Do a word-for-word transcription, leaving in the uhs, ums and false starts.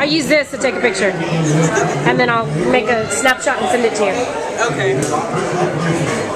I'll use this to take a picture. And then I'll make a snapshot and send it to you. Okay.